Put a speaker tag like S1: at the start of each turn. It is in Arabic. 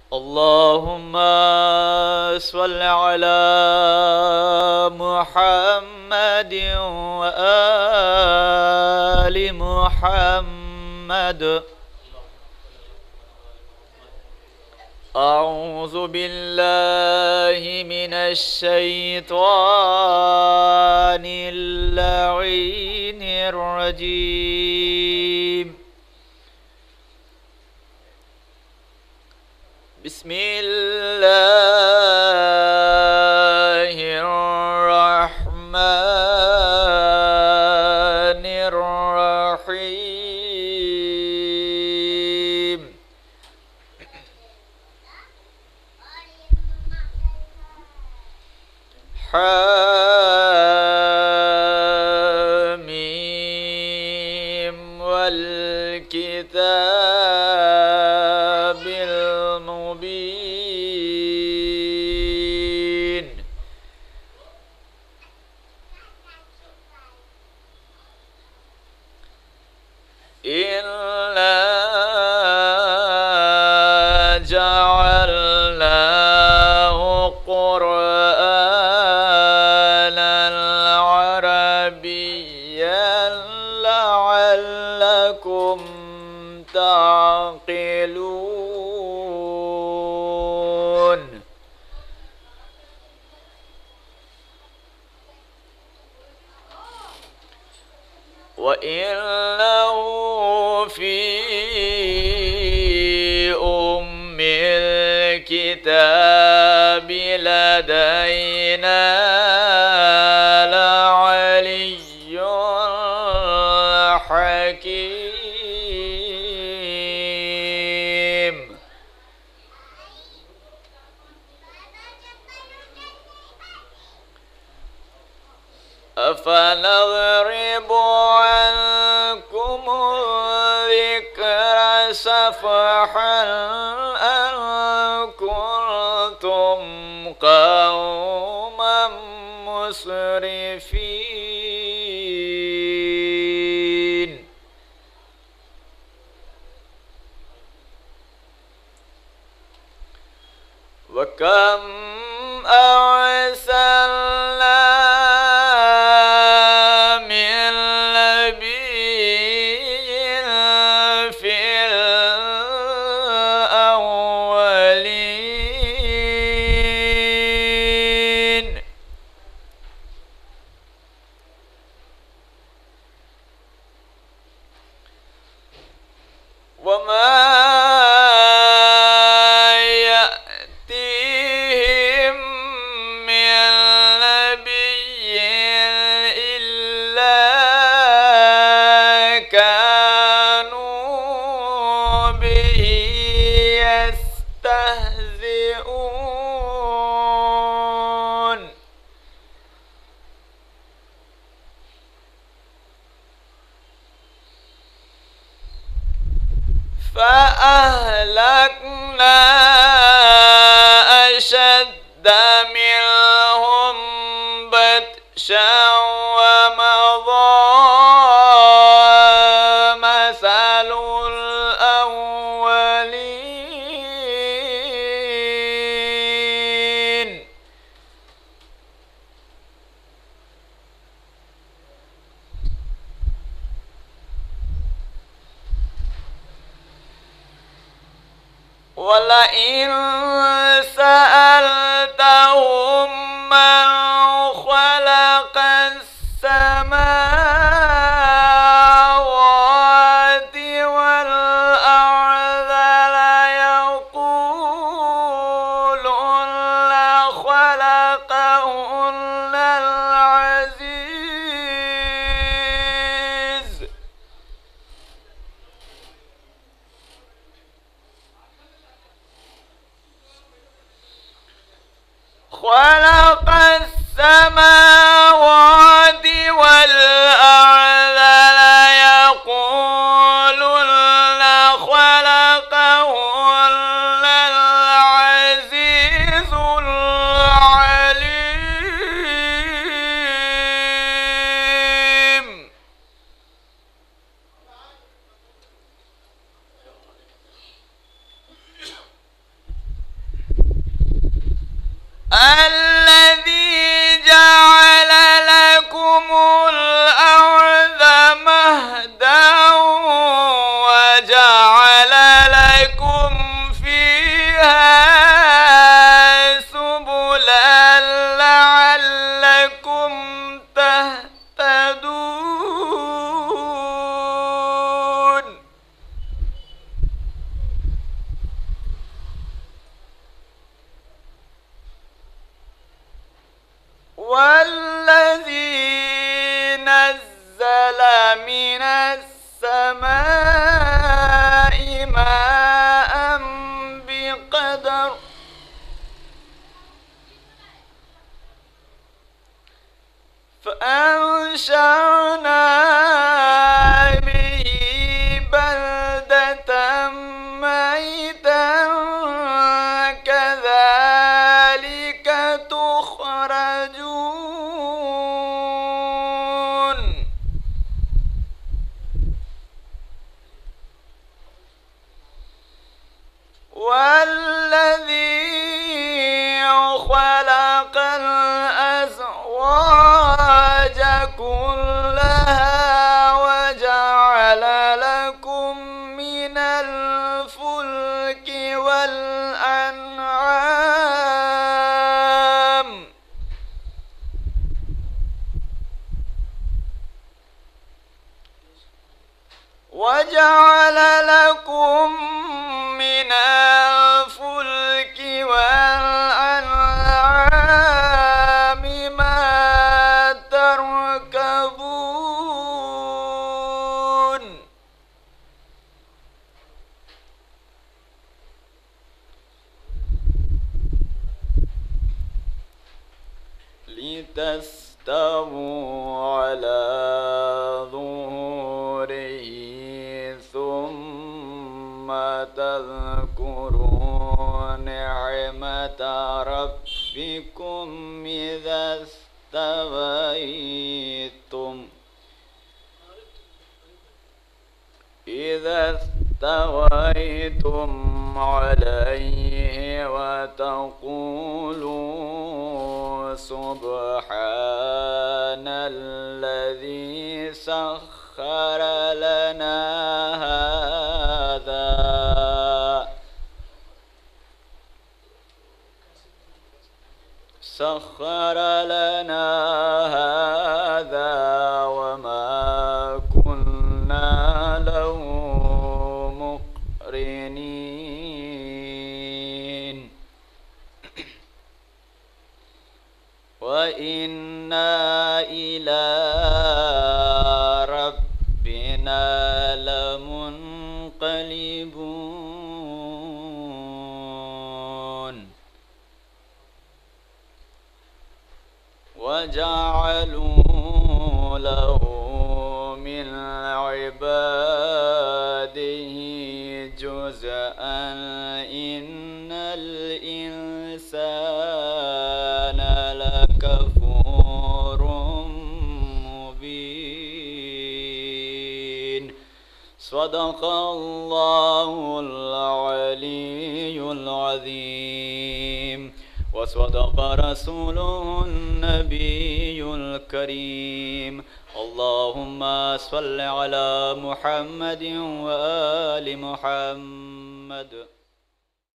S1: اللهم صل على محمد وآل محمد. أعوذ بالله من الشيطان اللعين الرجيم. بسم الله الرحمن الرحيم. حميم والكتاب المبين. إنا جعلناه قرآنا عربيا لعلكم تعقلون. وإنه في أم الكتاب لدينا لعلي حكيم. أفنضرب عنكم الذكر صفحا أن كنتم قوما مسرفين. وكم أرسلنا من نبي في الأولين وما يأتيهم من نبي إلا كانوا به يستهزئون. فأهلكنا أشد منهم بطشا ومضى مثل الأولين. ولئن سألتهم من خلق السماوات والأرض ليقولن خلقهن العزيز. خلق السماوات والأرض ليقولن خلقهن العزيز العليم. والذي نزل من السماء ماء بقدر فأنشأنا به بلدة ميتا كذلك تخرجون والذي خلق الأزواج كلها وجعل لكم من الفلك والأنعام ما تركبون لتستووا على ظهوره ثم تذكروا نعمة ربكم إذا استويتم عليه وتقولوا سبحان الذي سخر لنا هذا وما كنا له مقرنين وإنا إلى ربنا لمنقلبون وجعلوا له من عباده جزءا إن الإنسان لكفور مبين صدق الله العلي العظيم وصدق رسوله النبي الكريم اللهم صل على محمد وآل محمد.